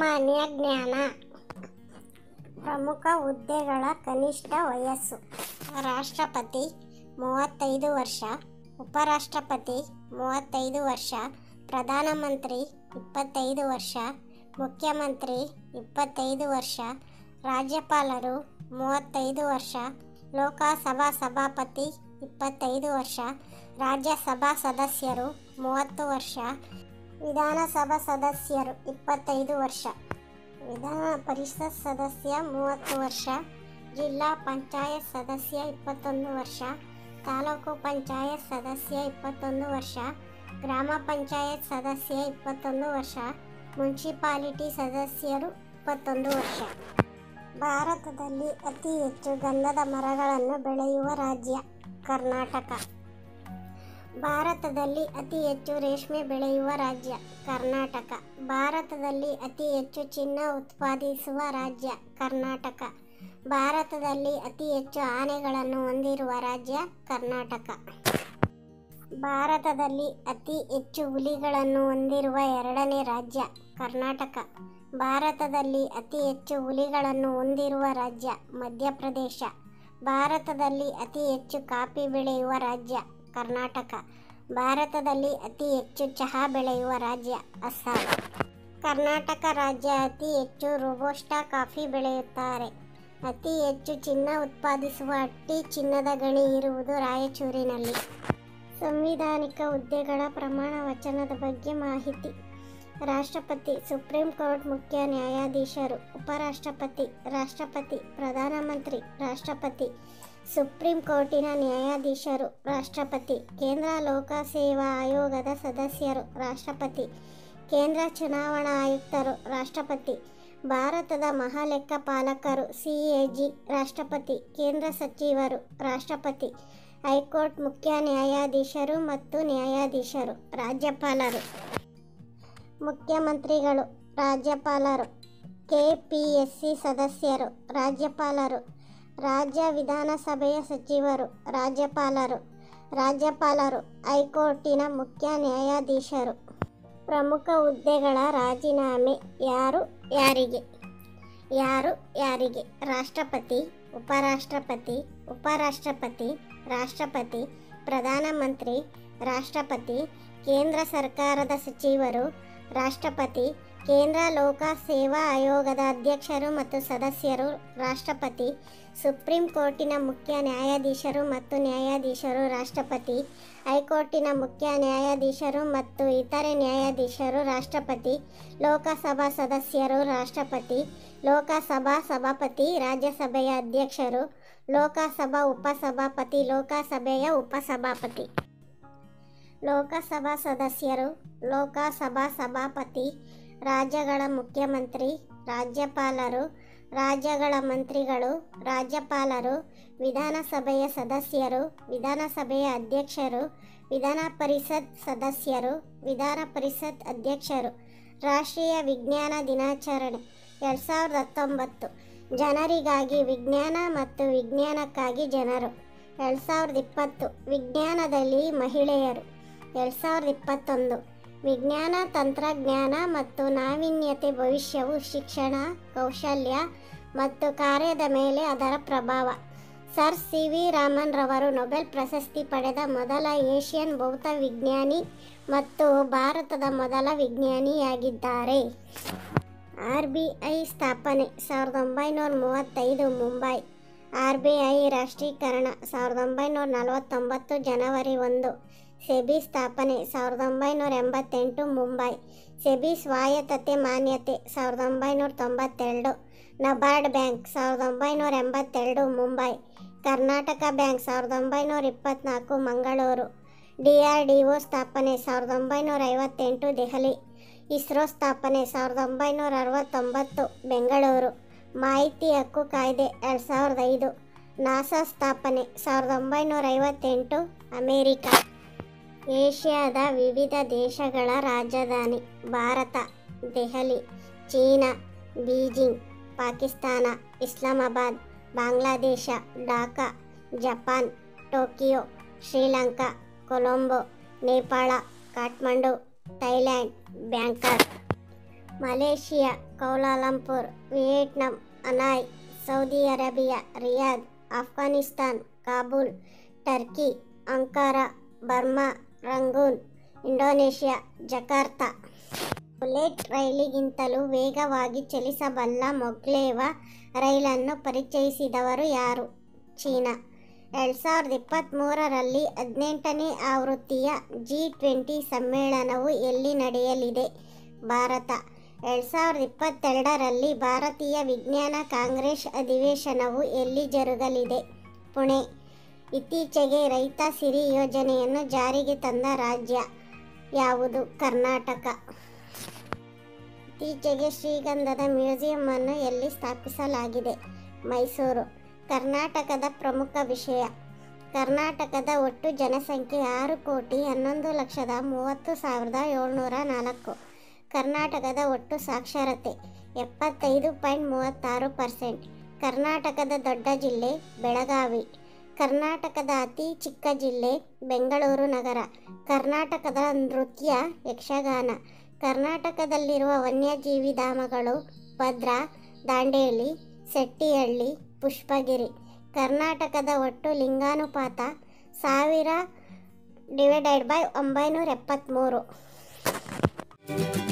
ಸಾಮಾನ್ಯ ಜ್ಞಾನ. ಪ್ರಮುಖ ಹುದ್ದೆಗಳ ಕನಿಷ್ಠ ವಯಸ್ಸು: ರಾಷ್ಟ್ರಪತಿ 35 ವರ್ಷ, ಉಪರಾಷ್ಟ್ರಪತಿ 35 ವರ್ಷ, ಪ್ರಧಾನಮಂತ್ರಿ 25 ವರ್ಷ, ಮುಖ್ಯಮಂತ್ರಿ 25 ವರ್ಷ, ರಾಜ್ಯಪಾಲರು 35 ವರ್ಷ, ಲೋಕಸಭಾ ಸಭಾಪತಿ 25 ವರ್ಷ, ರಾಜ್ಯಸಭಾ ಸದಸ್ಯರು 30 ವರ್ಷ, ವಿಧಾನಸಭಾ ಸದಸ್ಯರು 25 ವರ್ಷ, ವಿಧಾನ ಪರಿಷತ್ ಸದಸ್ಯ 30 ವರ್ಷ, ಜಿಲ್ಲಾ ಪಂಚಾಯತ್ ಸದಸ್ಯ 21 ವರ್ಷ, ತಾಲೂಕು ಪಂಚಾಯತ್ ಸದಸ್ಯ 21 ವರ್ಷ, ಗ್ರಾಮ ಪಂಚಾಯತ್ ಸದಸ್ಯ 21 ವರ್ಷ, ಮುನ್ಸಿಪಾಲಿಟಿ ಸದಸ್ಯರು 21 ವರ್ಷ. ಭಾರತದಲ್ಲಿ ಅತಿ ಹೆಚ್ಚು ಗಂಧದ ಮರಗಳನ್ನು ಬೆಳೆಯುವ ರಾಜ್ಯ ಕರ್ನಾಟಕ. ಭಾರತದಲ್ಲಿ ಅತಿ ಹೆಚ್ಚು ರೇಷ್ಮೆ ಬೆಳೆಯುವ ರಾಜ್ಯ ಕರ್ನಾಟಕ. ಭಾರತದಲ್ಲಿ ಅತಿ ಹೆಚ್ಚು ಚಿನ್ನ ಉತ್ಪಾದಿಸುವ ರಾಜ್ಯ ಕರ್ನಾಟಕ. ಭಾರತದಲ್ಲಿ ಅತಿ ಹೆಚ್ಚು ಆನೆಗಳನ್ನು ಹೊಂದಿರುವ ರಾಜ್ಯ ಕರ್ನಾಟಕ. ಭಾರತದಲ್ಲಿ ಅತಿ ಹೆಚ್ಚು ಹುಲಿಗಳನ್ನು ಹೊಂದಿರುವ ಎರಡನೇ ರಾಜ್ಯ ಕರ್ನಾಟಕ. ಭಾರತದಲ್ಲಿ ಅತಿ ಹೆಚ್ಚು ಹುಲಿಗಳನ್ನು ಹೊಂದಿರುವ ರಾಜ್ಯ ಮಧ್ಯಪ್ರದೇಶ. ಭಾರತದಲ್ಲಿ ಅತಿ ಹೆಚ್ಚು ಕಾಫಿ ಬೆಳೆಯುವ ರಾಜ್ಯ ಕರ್ನಾಟಕ. ಭಾರತದಲ್ಲಿ ಅತಿ ಹೆಚ್ಚು ಚಹಾ ಬೆಳೆಯುವ ರಾಜ್ಯ ಅಸ್ಸಾಂ. ಕರ್ನಾಟಕ ರಾಜ್ಯ ಅತಿ ಹೆಚ್ಚು ರೋಬಸ್ಟಾ ಕಾಫಿ ಬೆಳೆಯುತ್ತಾರೆ. ಅತಿ ಹೆಚ್ಚು ಚಿನ್ನ ಉತ್ಪಾದಿಸುವ ಹಟ್ಟಿ ಚಿನ್ನದ ಗಣಿ ಇರುವುದು ರಾಯಚೂರಿನಲ್ಲಿ. ಸಂವಿಧಾನಿಕ ಹುದ್ದೆಗಳ ಪ್ರಮಾಣ ವಚನದ ಬಗ್ಗೆ ಮಾಹಿತಿ: ರಾಷ್ಟ್ರಪತಿ, ಸುಪ್ರೀಂ ಕೋರ್ಟ್ ಮುಖ್ಯ ನ್ಯಾಯಾಧೀಶರು, ಉಪರಾಷ್ಟ್ರಪತಿ, ರಾಷ್ಟ್ರಪತಿ, ಪ್ರಧಾನಮಂತ್ರಿ, ರಾಷ್ಟ್ರಪತಿ, ಸುಪ್ರೀಂ ಕೋರ್ಟಿನ ನ್ಯಾಯಾಧೀಶರು, ರಾಷ್ಟ್ರಪತಿ, ಕೇಂದ್ರ ಲೋಕಸೇವಾ ಆಯೋಗದ ಸದಸ್ಯರು, ರಾಷ್ಟ್ರಪತಿ, ಕೇಂದ್ರ ಚುನಾವಣಾ ಆಯುಕ್ತರು, ರಾಷ್ಟ್ರಪತಿ, ಭಾರತದ ಮಹಾಲೆಕ್ಕಪಾಲಕರು CAG, ರಾಷ್ಟ್ರಪತಿ, ಕೇಂದ್ರ ಸಚಿವರು, ರಾಷ್ಟ್ರಪತಿ, ಹೈಕೋರ್ಟ್ ಮುಖ್ಯ ನ್ಯಾಯಾಧೀಶರು ಮತ್ತು ನ್ಯಾಯಾಧೀಶರು, ರಾಜ್ಯಪಾಲರು, ಮುಖ್ಯಮಂತ್ರಿಗಳು, ರಾಜ್ಯಪಾಲರು, KPSC ಸದಸ್ಯರು, ರಾಜ್ಯಪಾಲರು, ರಾಜ್ಯ ವಿಧಾನಸಭೆಯ ಸಚಿವರು, ರಾಜ್ಯಪಾಲರು, ಹೈಕೋರ್ಟಿನ ಮುಖ್ಯ ನ್ಯಾಯಾಧೀಶರು. ಪ್ರಮುಖ ಹುದ್ದೆಗಳ ರಾಜೀನಾಮೆ ಯಾರಿಗೆ? ರಾಷ್ಟ್ರಪತಿ, ಉಪರಾಷ್ಟ್ರಪತಿ, ರಾಷ್ಟ್ರಪತಿ, ಪ್ರಧಾನಮಂತ್ರಿ, ರಾಷ್ಟ್ರಪತಿ, ಕೇಂದ್ರ ಸರ್ಕಾರದ ಸಚಿವರು, ರಾಷ್ಟ್ರಪತಿ, ಕೇಂದ್ರ ಲೋಕ ಸೇವಾ ಆಯೋಗದ ಅಧ್ಯಕ್ಷರು ಮತ್ತು ಸದಸ್ಯರು, ರಾಷ್ಟ್ರಪತಿ, ಸುಪ್ರೀಂ ಕೋರ್ಟಿನ ಮುಖ್ಯ ನ್ಯಾಯಾಧೀಶರು ಮತ್ತು ನ್ಯಾಯಾಧೀಶರು, ರಾಷ್ಟ್ರಪತಿ, ಹೈಕೋರ್ಟಿನ ಮುಖ್ಯ ನ್ಯಾಯಾಧೀಶರು ಮತ್ತು ಇತರೆ ನ್ಯಾಯಾಧೀಶರು, ರಾಷ್ಟ್ರಪತಿ, ಲೋಕಸಭಾ ಸದಸ್ಯರು, ರಾಷ್ಟ್ರಪತಿ, ಲೋಕಸಭಾ ಸಭಾಪತಿ, ರಾಜ್ಯಸಭೆಯ ಅಧ್ಯಕ್ಷರು, ಲೋಕಸಭಾ ಉಪಸಭಾಪತಿ, ಲೋಕಸಭೆಯ ಉಪಸಭಾಪತಿ, ಲೋಕಸಭಾ ಸದಸ್ಯರು, ಲೋಕಸಭಾ ಸಭಾಪತಿ, ರಾಜ್ಯಗಳ ಮುಖ್ಯಮಂತ್ರಿ, ರಾಜ್ಯಪಾಲರು, ರಾಜ್ಯಗಳ ಮಂತ್ರಿಗಳು, ರಾಜ್ಯಪಾಲರು, ವಿಧಾನಸಭೆಯ ಸದಸ್ಯರು, ವಿಧಾನಸಭೆಯ ಅಧ್ಯಕ್ಷರು, ವಿಧಾನ ಪರಿಷತ್ ಸದಸ್ಯರು, ವಿಧಾನ ಪರಿಷತ್ ಅಧ್ಯಕ್ಷರು. ರಾಷ್ಟ್ರೀಯ ವಿಜ್ಞಾನ ದಿನಾಚರಣೆ 2019. ಜನರಿಗಾಗಿ ವಿಜ್ಞಾನ ಮತ್ತು ವಿಜ್ಞಾನಕ್ಕಾಗಿ ಜನರು. 2020. ವಿಜ್ಞಾನದಲ್ಲಿ ಮಹಿಳೆಯರು. 2021. ವಿಜ್ಞಾನ ತಂತ್ರಜ್ಞಾನ ಮತ್ತು ನಾವೀನ್ಯತೆ ಭವಿಷ್ಯವು ಶಿಕ್ಷಣ, ಕೌಶಲ್ಯ ಮತ್ತು ಕಾರ್ಯದ ಮೇಲೆ ಅದರ ಪ್ರಭಾವ. ಸರ್ CV ರಾಮನ್ ರವರು ನೊಬೆಲ್ ಪ್ರಶಸ್ತಿ ಪಡೆದ ಮೊದಲ ಏಷ್ಯನ್ ಭೌತ ವಿಜ್ಞಾನಿ ಮತ್ತು ಭಾರತದ ಮೊದಲ ವಿಜ್ಞಾನಿಯಾಗಿದ್ದಾರೆ. RBI ಸ್ಥಾಪನೆ 1935 ಮುಂಬೈ. RBI ರಾಷ್ಟ್ರೀಕರಣ 1949 ಜನವರಿ 1. ಸೆಬಿ ಸ್ಥಾಪನೆ 1988 ಮುಂಬೈ. ಸೆಬಿ ಸ್ವಾಯತ್ತತೆ ಮಾನ್ಯತೆ 1992. NABARD bank 1982 Mumbai. Karnataka bank 1924 Mangaluru. DRDO ಸ್ಥಾಪನೆ 1958 ದೆಹಲಿ. ಇಸ್ರೋ ಸ್ಥಾಪನೆ 1969 ಬೆಂಗಳೂರು. ಮಾಹಿತಿ ಹಕ್ಕು ಕಾಯ್ದೆ 2005. ನಾಸಾ ಸ್ಥಾಪನೆ 1958 ಅಮೆರಿಕ. ಏಷ್ಯಾದ ವಿವಿಧ ದೇಶಗಳ ರಾಜಧಾನಿ: Bharat Delhi, China Beijing, Pakistan Islamabad, Bangladesh Dhaka, Japan Tokyo, Sri Lanka Colombo, Nepal Kathmandu, Thailand Bangkok, Malaysia Kuala Lumpur, Vietnam Hanoi, Saudi Arabia Riyadh, Afghanistan Kabul, Turkey Ankara, Burma Rangoon, Indonesia Jakarta. Bullet ರೈಲಿಗಿಂತಲೂ ವೇಗವಾಗಿ ಚಲಿಸಬಲ್ಲ ಮೊಗ್ಲೆವ ರೈಲನ್ನು ಪರಿಚಯಿಸಿದವರು ಯಾರು? ಚೀನಾ. 2023ರಲ್ಲಿ 18ನೇ ಆವೃತ್ತಿಯ G20 ಸಮ್ಮೇಳನವು ಎಲ್ಲಿ ನಡೆಯಲಿದೆ? ಭಾರತ. 2022ರಲ್ಲಿ ಭಾರತೀಯ ವಿಜ್ಞಾನ ಕಾಂಗ್ರೆಸ್ ಅಧಿವೇಶನವು ಎಲ್ಲಿ ಜರುಗಲಿದೆ? ಪುಣೆ. ಇತ್ತೀಚೆಗೆ ರೈತ ಸಿರಿ ಯೋಜನೆಯನ್ನು ಜಾರಿಗೆ ತಂದ ರಾಜ್ಯ ಯಾವುದು? ಕರ್ನಾಟಕ. ಇತ್ತೀಚೆಗೆ ಶ್ರೀಗಂಧದ ಮ್ಯೂಸಿಯಂ ಅನ್ನು ಎಲ್ಲಿ ಸ್ಥಾಪಿಸಲಾಗಿದೆ? ಮೈಸೂರು. ಕರ್ನಾಟಕದ ಪ್ರಮುಖ ವಿಷಯ. ಕರ್ನಾಟಕದ ಒಟ್ಟು ಜನಸಂಖ್ಯೆ 6,11,30,704. ಕರ್ನಾಟಕದ ಒಟ್ಟು ಸಾಕ್ಷರತೆ 75.36%. ಕರ್ನಾಟಕದ ದೊಡ್ಡ ಜಿಲ್ಲೆ ಬೆಳಗಾವಿ. ಕರ್ನಾಟಕದ ಅತಿ ಚಿಕ್ಕ ಜಿಲ್ಲೆ ಬೆಂಗಳೂರು ನಗರ. ಕರ್ನಾಟಕದ ನೃತ್ಯ ಯಕ್ಷಗಾನ. ಕರ್ನಾಟಕದಲ್ಲಿರುವ ವನ್ಯಜೀವಿ ಧಾಮಗಳು ಭದ್ರಾ, ದಾಂಡೇಲಿ, ಸೆಟ್ಟಿಹಳ್ಳಿ, ಪುಷ್ಪಗಿರಿ. ಕರ್ನಾಟಕದ ಒಟ್ಟು ಲಿಂಗಾನುಪಾತ 1000/973.